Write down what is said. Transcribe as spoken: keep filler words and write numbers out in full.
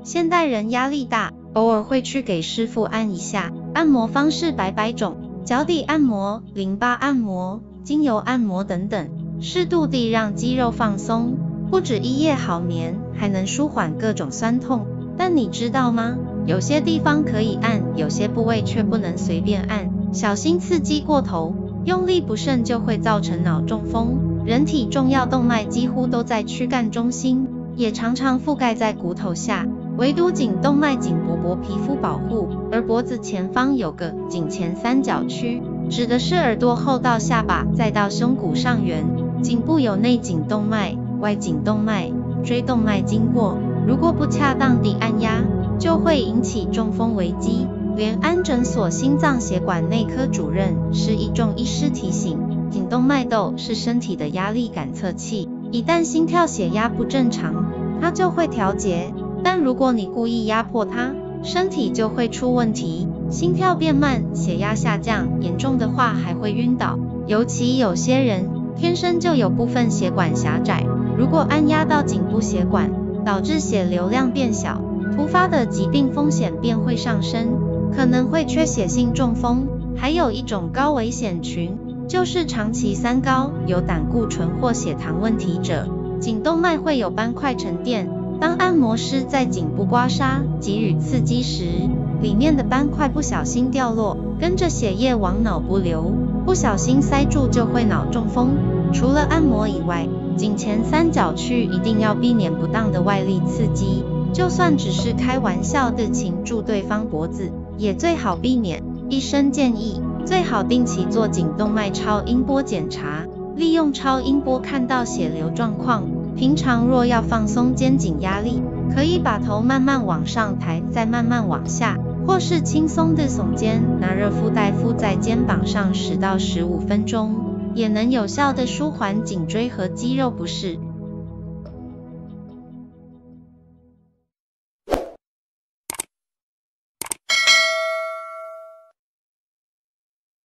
现代人压力大，偶尔会去给师傅按一下。按摩方式百百种，脚底按摩、淋巴按摩、精油按摩等等，适度地让肌肉放松，不止一夜好眠，还能舒缓各种酸痛。但你知道吗？有些地方可以按，有些部位却不能随便按，小心刺激过头，用力不慎就会造成脑中风。人体重要动脉几乎都在躯干中心，也常常覆盖在骨头下，唯独颈动脉颈薄薄皮肤保护，而脖子前方有个颈前三角区，指的是耳朵后到下巴再到胸骨上缘。颈部有内颈动脉、外颈动脉、椎动脉经过，如果不恰当地按压，就会引起中风危机。连安诊所心脏血管内科主任施一仲医师提醒，颈动脉窦是身体的压力感测器，一旦心跳血压不正常，它就会调节，但如果你故意压迫它，身体就会出问题，心跳变慢，血压下降，严重的话还会晕倒。尤其有些人天生就有部分血管狭窄，如果按压到颈部血管，导致血流量变小，突发的疾病风险便会上升，可能会缺血性中风。还有一种高危险群，就是长期三高、有胆固醇或血糖问题者。颈动脉会有斑块沉淀，当按摩师在颈部刮痧、给予刺激时，里面的斑块不小心掉落，跟着血液往脑部流，不小心塞住就会脑中风。除了按摩以外，颈前三角区一定要避免不当的外力刺激，就算只是开玩笑的擒住对方脖子，也最好避免。医生建议，最好定期做颈动脉超音波检查，利用超音波看到血流状况。平常若要放松肩颈压力，可以把头慢慢往上抬，再慢慢往下，或是轻松的耸肩，拿热敷袋敷在肩膀上十到十五分钟，也能有效的舒缓颈椎和肌肉不适。